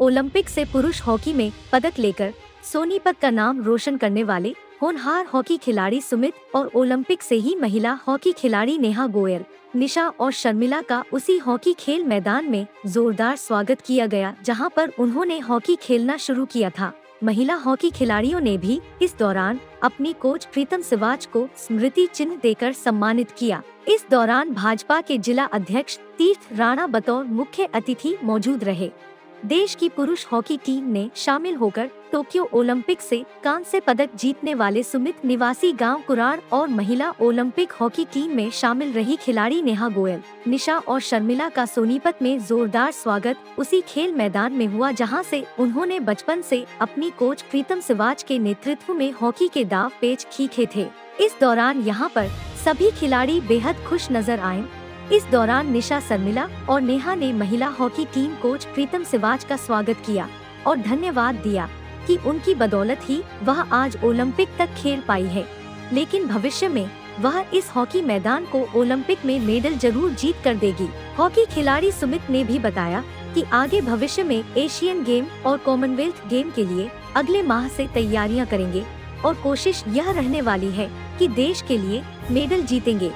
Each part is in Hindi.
ओलंपिक से पुरुष हॉकी में पदक लेकर सोनीपत का नाम रोशन करने वाले होनहार हॉकी खिलाड़ी सुमित और ओलंपिक से ही महिला हॉकी खिलाड़ी नेहा गोयल, निशा और शर्मिला का उसी हॉकी खेल मैदान में जोरदार स्वागत किया गया, जहां पर उन्होंने हॉकी खेलना शुरू किया था। महिला हॉकी खिलाड़ियों ने भी इस दौरान अपनी कोच प्रीतम सिवाच को स्मृति चिन्ह देकर सम्मानित किया। इस दौरान भाजपा के जिला अध्यक्ष तीर्थ राणा बतौर मुख्य अतिथि मौजूद रहे। देश की पुरुष हॉकी टीम ने शामिल होकर टोक्यो ओलंपिक से कांस्य पदक जीतने वाले सुमित निवासी गांव कुराड़ और महिला ओलंपिक हॉकी टीम में शामिल रही खिलाड़ी नेहा गोयल, निशा और शर्मिला का सोनीपत में जोरदार स्वागत उसी खेल मैदान में हुआ, जहां से उन्होंने बचपन से अपनी कोच प्रीतम सिवाच के नेतृत्व में हॉकी के दांव पेच खींचे थे। इस दौरान यहां पर सभी खिलाड़ी बेहद खुश नजर आए। इस दौरान निशा, शर्मिला और नेहा ने महिला hockey team coach Pritam Siwach का स्वागत किया और धन्यवाद दिया कि उनकी बदौलत ही वह आज ओलंपिक तक खेल पाई है, लेकिन भविष्य में वह इस हॉकी मैदान को ओलंपिक में मेडल जरूर जीत कर देगी। हॉकी खिलाड़ी सुमित ने भी बताया कि आगे भविष्य में एशियन गेम और कॉमनवेल्थ गेम के लिए अगले माह से तैयारियां करेंगे और कोशिश यह रहने वाली है कि देश के लिए मेडल जीतेंगे।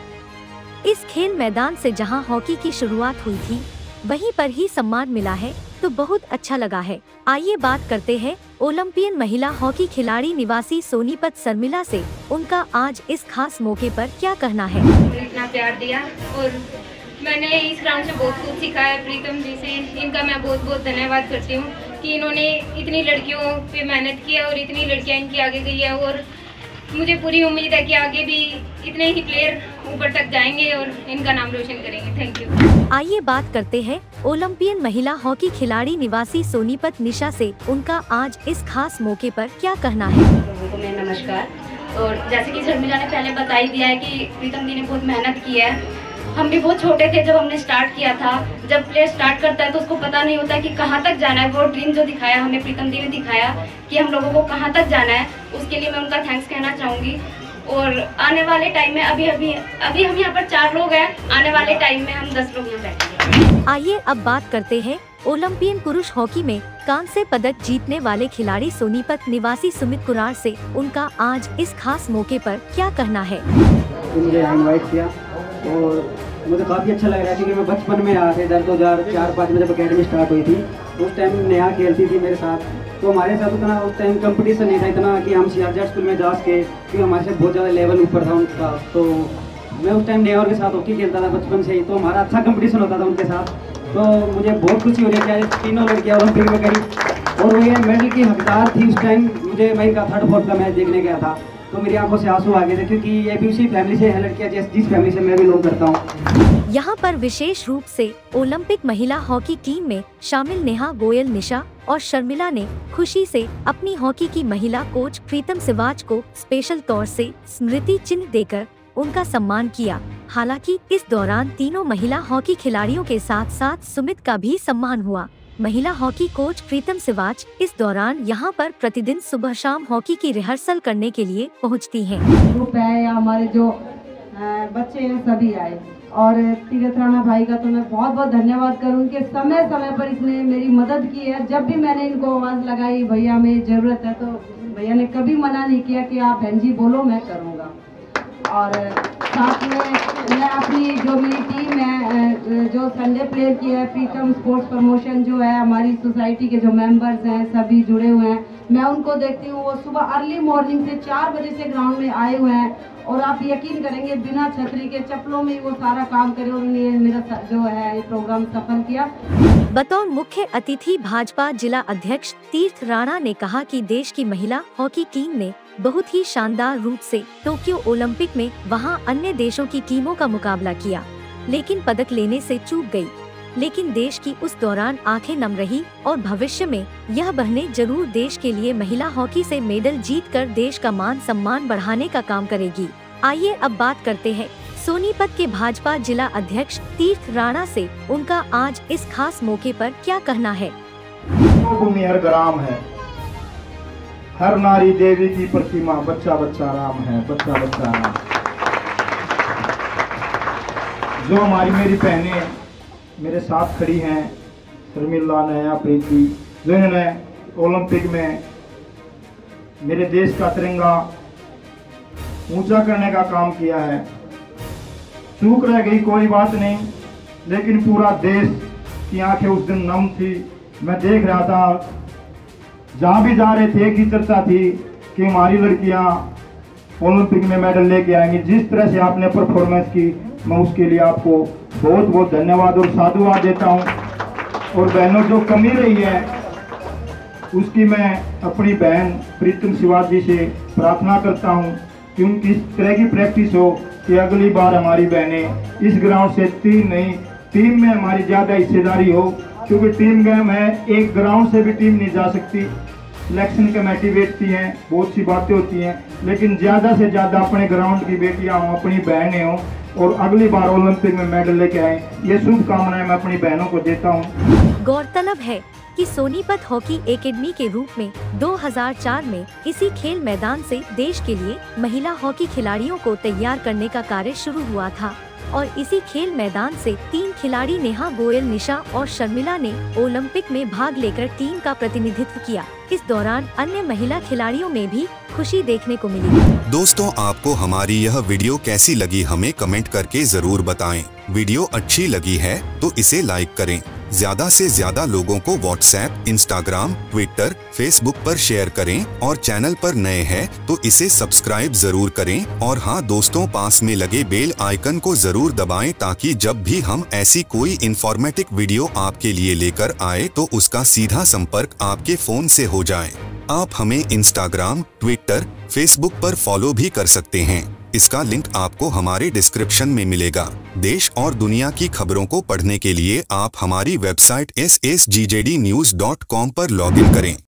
इस खेल मैदान से जहां हॉकी की शुरुआत हुई थी, वहीं पर ही सम्मान मिला है तो बहुत अच्छा लगा है। आइए बात करते हैं ओलंपियन महिला हॉकी खिलाड़ी निवासी सोनीपत शर्मिला से। उनका आज इस खास मौके पर क्या कहना है। इतना प्यार दिया और मैंने इस ग्राउंड से बहुत कुछ सीखा है। प्रीतम जी से इनका मैं बहुत बहुत धन्यवाद करती हूँ कि इन्होंने इतनी लड़कियों पे मेहनत की है और इतनी लड़कियाँ इनकी आगे गई है और मुझे पूरी उम्मीद है कि आगे भी इतने ही प्लेयर ऊपर तक जाएंगे और इनका नाम रोशन करेंगे। Thank you. आइए बात करते हैं ओलंपियन महिला हॉकी खिलाड़ी निवासी सोनीपत निशा से। उनका आज इस खास मौके पर क्या कहना है। लोगों को मेरा नमस्कार। और जैसे कि शर्मिला ने पहले बता ही दिया है कि प्रीतम दी ने बहुत मेहनत की है। हम भी बहुत छोटे थे जब हमने स्टार्ट किया था। जब प्लेयर स्टार्ट करता है तो उसको पता नहीं होता कि कहाँ तक जाना है। वो ड्रीम जो दिखाया हमें प्रीतम दी ने दिखाया कि हम लोगों को कहाँ तक जाना है, उसके लिए मैं उनका थैंक्स कहना चाहूँगी। और आने वाले टाइम में अभी हम यहाँ पर 4 लोग हैं, आने वाले टाइम में हम 10 लोग यहाँ बैठेंगे। आइए अब बात करते हैं ओलंपियन पुरुष हॉकी में कांस्य पदक जीतने वाले खिलाड़ी सोनीपत निवासी सुमित कुराड़ से। उनका आज इस खास मौके पर क्या कहना है। मुझे इनवाइट किया और मुझे काफ़ी अच्छा लग रहा है क्योंकि मैं बचपन में आया था। 2004-5 में जब अकेडमी स्टार्ट हुई थी उस टाइम नेहा खेलती थी मेरे साथ, तो हमारे साथ उतना उस टाइम कंपटीशन नहीं था इतना कि हम सीआरजेड स्कूल में जा सके, क्योंकि हमारे से बहुत ज़्यादा लेवल ऊपर था उनका। तो मैं उस टाइम नेहा के साथ हॉकी खेलता था बचपन से ही, तो हमारा अच्छा कंपटीशन होता था उनके साथ। तो मुझे बहुत खुशी हो रही है कि तीनों लड़कियाँ ओलंपिक में गई और वो ये मेडल की हकदार थी। उस टाइम मुझे मैं इनका 3rd-4th का मैच देखने गया था तो मेरी आंखों से आंसू आ गए थे, क्योंकि ये भी उसी फैमिली से है लड़कियाँ जिस फैमिली से मैं भी बिलोंग करता हूँ। यहाँ पर विशेष रूप से ओलंपिक महिला हॉकी टीम में शामिल नेहा गोयल, निशा और शर्मिला ने खुशी से अपनी हॉकी की महिला कोच प्रीतम सिवाच को स्पेशल तौर से स्मृति चिन्ह देकर उनका सम्मान किया। हालांकि इस दौरान तीनों महिला हॉकी खिलाड़ियों के साथ साथ सुमित का भी सम्मान हुआ। महिला हॉकी कोच प्रीतम सिवाच इस दौरान यहाँ पर प्रतिदिन सुबह शाम हॉकी की रिहर्सल करने के लिए पहुँचती हैं। ग्रुप है या हमारे जो बच्चे हैं सभी आए और तीर्थ राणा भाई का तो मैं बहुत बहुत धन्यवाद करूँ। उनके समय समय पर इसने मेरी मदद की है। जब भी मैंने इनको आवाज़ लगाई भैया में ज़रूरत है, तो भैया ने कभी मना नहीं किया कि आप बहन जी बोलो, मैं करूँगा। और साथ में मैं अपनी जो मेरी टीम है जो संडे प्लेयर की है, प्रीतम स्पोर्ट्स प्रमोशन जो है, हमारी सोसाइटी के जो मेंबर्स हैं सभी जुड़े हुए हैं, मैं उनको देखती हूँ। वो सुबह अर्ली मॉर्निंग से 4 बजे से ग्राउंड में आए हुए हैं और आप यकीन करेंगे बिना छतरी के चप्पलों में वो सारा काम करे और उन्होंने मेरा जो है ये प्रोग्राम सफल किया। बतौर मुख्य अतिथि भाजपा जिला अध्यक्ष तीर्थ राणा ने कहा कि देश की महिला हॉकी टीम ने बहुत ही शानदार रूप से टोक्यो ओलंपिक में वहां अन्य देशों की टीमों का मुकाबला किया, लेकिन पदक लेने से चूक गई। लेकिन देश की उस दौरान आंखें नम रही और भविष्य में यह बहनें जरूर देश के लिए महिला हॉकी से मेडल जीतकर देश का मान सम्मान बढ़ाने का काम करेगी। आइए अब बात करते हैं सोनीपत के भाजपा जिला अध्यक्ष तीर्थ राणा से। उनका आज इस खास मौके पर क्या कहना है। भूमि हर ग्राम है, हर नारी देवी की प्रतिमा, बच्चा बच्चा राम है, बच्चा बच्चा राम। जो हमारी मेरी बहनें मेरे साथ खड़ी हैं, शर्मिला, नया, प्रीति, जो इन्होंने ओलंपिक में मेरे देश का तिरंगा ऊंचा करने का काम किया है। चूक रह गई कोई बात नहीं, लेकिन पूरा देश की आंखें उस दिन नम थी। मैं देख रहा था, जहाँ भी जा रहे थे एक ही चर्चा थी कि हमारी लड़कियां ओलंपिक में मेडल लेके आएंगी। जिस तरह से आपने परफॉर्मेंस की, मैं उसके लिए आपको बहुत बहुत धन्यवाद और साधुवाद देता हूं। और बहनों, जो कमी रही है उसकी मैं अपनी बहन प्रीतम शिवाजी से प्रार्थना करता हूं कि उनकी इस तरह की प्रैक्टिस हो कि अगली बार हमारी बहनें इस ग्राउंड से 3 नहीं, टीम में हमारी ज़्यादा हिस्सेदारी हो, क्योंकि टीम गेम है, एक ग्राउंड से भी टीम नहीं जा सकती। सिलेक्शन कमेटी बैठती हैं, बहुत सी बातें होती हैं, लेकिन ज़्यादा से ज़्यादा अपने ग्राउंड की बेटियां हों, अपनी बहनें हों और अगली बार ओलंपिक में मेडल लेके आए। ये शुभकामनाएं मैं अपनी बहनों को देता हूँ। गौरतलब है कि सोनीपत हॉकी एकेडमी के रूप में 2004 में इसी खेल मैदान से देश के लिए महिला हॉकी खिलाड़ियों को तैयार करने का कार्य शुरू हुआ था और इसी खेल मैदान से 3 खिलाड़ी नेहा गोयल, निशा और शर्मिला ने ओलंपिक में भाग लेकर टीम का प्रतिनिधित्व किया। इस दौरान अन्य महिला खिलाड़ियों में भी खुशी देखने को मिली। दोस्तों, आपको हमारी यह वीडियो कैसी लगी हमें कमेंट करके जरूर बताएं। वीडियो अच्छी लगी है तो इसे लाइक करें। ज्यादा से ज्यादा लोगों को व्हाट्सएप, इंस्टाग्राम, ट्विटर, फेसबुक पर शेयर करें और चैनल पर नए हैं तो इसे सब्सक्राइब जरूर करें। और हाँ दोस्तों, पास में लगे बेल आइकन को जरूर दबाएं ताकि जब भी हम ऐसी कोई इंफॉर्मेटिव वीडियो आपके लिए लेकर आए तो उसका सीधा संपर्क आपके फोन से हो जाए। आप हमें इंस्टाग्राम, ट्विटर, फेसबुक पर फॉलो भी कर सकते हैं। इसका लिंक आपको हमारे डिस्क्रिप्शन में मिलेगा। देश और दुनिया की खबरों को पढ़ने के लिए आप हमारी वेबसाइट ssgjdnews.com पर लॉगिन करें।